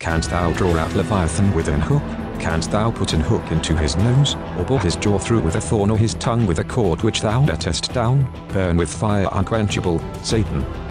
Canst thou draw out Leviathan with an hook? Canst thou put an hook into his nose, or bore his jaw through with a thorn, or his tongue with a cord which thou lettest down? Burn with fire unquenchable, Satan.